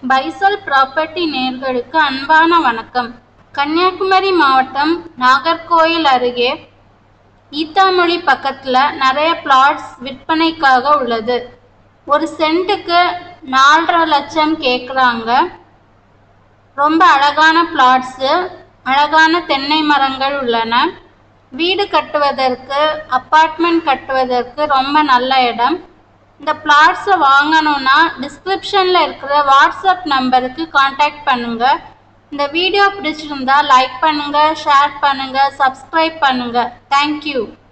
பைசல் property நேயர்களுக்கு அன்பான வணக்கம். கன்னியாகுமரி மாவட்டம் நாகர்கோயில் அருகே ஈத்தாமொழி பக்கத்தில் நிறைய பிளாட்ஸ் விற்பனைக்காக உள்ளது. ஒரு சென்ட்டுக்கு 4.5 லட்சம் கேட்குறாங்க. ரொம்ப அழகான பிளாட்ஸு, அழகான தென்னை மரங்கள் உள்ளன. வீடு கட்டுவதற்கு, அப்பார்ட்மெண்ட் கட்டுவதற்கு ரொம்ப நல்ல இடம். இந்த பிளாட்ஸை வாங்கணும்னா டிஸ்கிரிப்ஷனில் இருக்கிற வாட்ஸ்அப் நம்பருக்கு காண்டாக்ட் பண்ணுங்கள். இந்த வீடியோ பிடிச்சிருந்தா லைக் பண்ணுங்கள், ஷேர் பண்ணுங்கள், சப்ஸ்கிரைப் பண்ணுங்கள். தேங்க்யூ.